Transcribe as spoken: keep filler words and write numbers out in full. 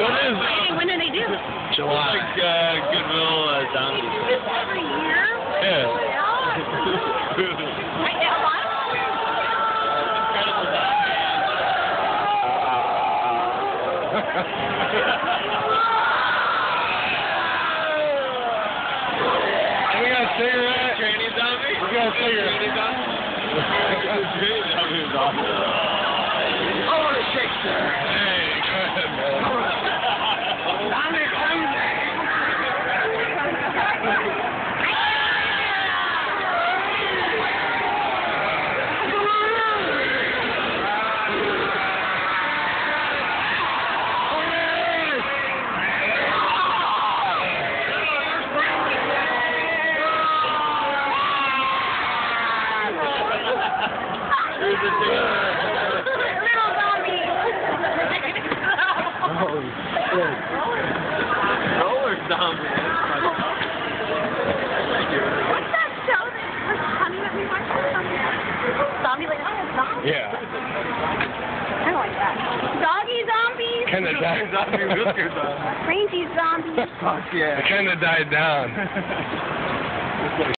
is? Hey, when do they do? July. Like uh, Goodwill uh, zombies. This every year? Yeah. I get a lot of Incredible We got a cigarette. Tranny zombie? We got a cigarette. Tranny zombie? Tranny zombie is awesome. Oh, the Shakespeare. Hey, go ahead, man. Zombie crazy. Here's the cigarette. little zombie. Roller zombie. What's that show that was funny that we watched? Zombie like zombie? Yeah. I don't like that. Doggy zombies? Kind of died. Zombie whisker zombie. Crazy zombies. Fuck yeah. It kind of died down.